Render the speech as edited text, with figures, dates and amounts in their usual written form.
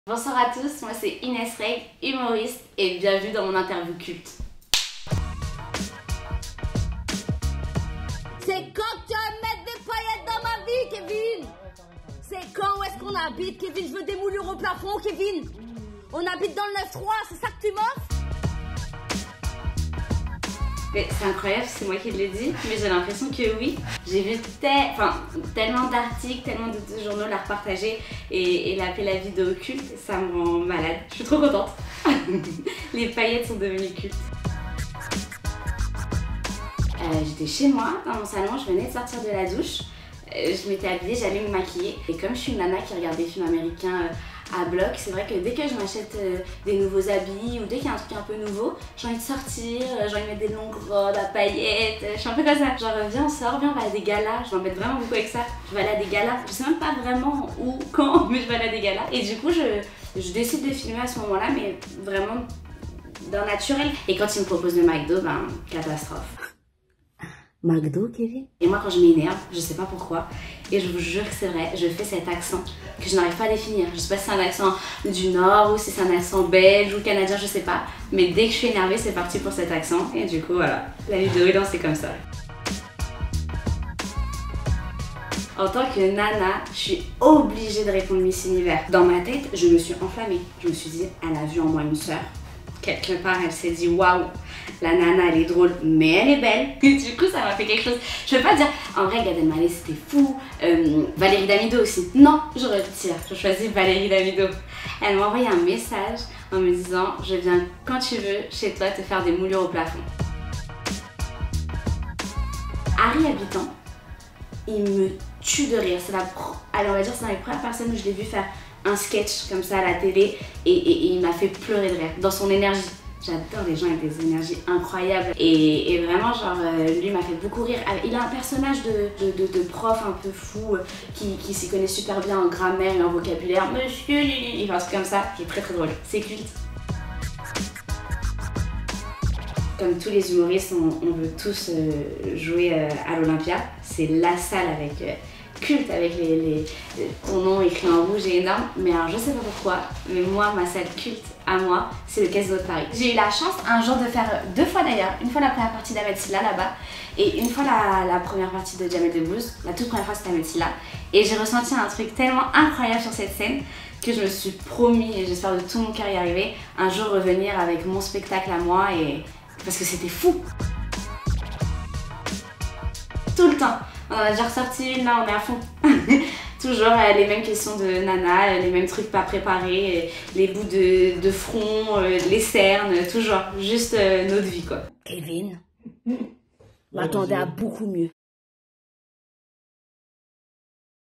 Bonsoir à tous, moi c'est Inès Reg, humoriste et bienvenue dans mon interview culte. C'est quand tu vas mettre des paillettes dans ma vie, Kevin? C'est quand? Où est-ce qu'on habite, Kevin? Je veux des moulures au plafond, Kevin. On habite dans le 9-3, c'est ça que tu m'offres? Mais c'est incroyable, c'est moi qui l'ai dit, mais j'ai l'impression que oui. J'ai vu tellement d'articles, tellement de journaux la repartager et l'appeler la vidéo culte, ça me rend malade. Je suis trop contente. Les paillettes sont devenues cultes. J'étais chez moi, dans mon salon, je venais de sortir de la douche. Je m'étais habillée, j'allais me maquiller. Et comme je suis une nana qui regarde des films américains à bloc, c'est vrai que dès que je m'achète des nouveaux habits ou dès qu'il y a un truc un peu nouveau, j'ai envie de sortir, j'ai envie de mettre des longues robes à paillettes, je suis un peu comme ça. Genre viens on sort, viens on va à des galas, je m'embête vraiment beaucoup avec ça. Je vais aller à des galas, je sais même pas vraiment où, quand, mais je vais aller à des galas. Et du coup je décide de filmer à ce moment-là, mais vraiment d'un naturel. Et quand ils me proposent le McDo, ben catastrophe. McDo, Kevin? Et moi quand je m'énerve, je sais pas pourquoi, et je vous jure que c'est vrai, je fais cet accent que je n'arrive pas à définir. Je sais pas si c'est un accent du Nord ou si c'est un accent belge ou canadien, je sais pas. Mais dès que je suis énervée, c'est parti pour cet accent. Et du coup voilà, la vidéo est lancée comme ça. En tant que nana, je suis obligée de répondre Miss Univers. Dans ma tête, je me suis enflammée. Je me suis dit, elle a vu en moi une sœur. Quelque part, elle s'est dit waouh, la nana elle est drôle, mais elle est belle. Et du coup, ça m'a fait quelque chose. Je veux pas dire, en vrai, Gad Elmaleh c'était fou. Valérie Damido aussi. Non, je retire. Je choisis Valérie Damido. Elle m'a envoyé un message en me disant, je viens quand tu veux chez toi te faire des moulures au plafond. Harry Habitant, il me tue de rire. C'est allez, on va dire, c'est dans les premières personnes où je l'ai vu faire un sketch comme ça à la télé et il m'a fait pleurer de rire dans son énergie. J'adore les gens avec des énergies incroyables et vraiment genre lui m'a fait beaucoup rire. Il a un personnage de prof un peu fou qui s'y connaît super bien en grammaire et en vocabulaire. Monsieur Lili, il fait un truc comme ça qui est très très drôle. C'est culte. Comme tous les humoristes, on veut tous jouer à l'Olympia. C'est la salle avec culte avec ton nom écrit en rouge et énorme. Mais alors je sais pas pourquoi, mais moi ma salle culte à moi c'est le Casino de Paris. J'ai eu la chance un jour de faire deux fois d'ailleurs, une fois la première partie d'Ahmed Silla là-bas et une fois la première partie de Jamel Debbouze. La toute première fois c'était Ahmed Silla et j'ai ressenti un truc tellement incroyable sur cette scène que je me suis promis, et j'espère de tout mon cœur y arriver, un jour revenir avec mon spectacle à moi et parce que c'était fou. Tout le temps. On en a déjà ressorti une, là on est à fond. Toujours les mêmes questions de nana, les mêmes trucs pas préparés, les bouts de front, les cernes, toujours. Juste notre vie quoi. Kevin, m'attendais à beaucoup mieux.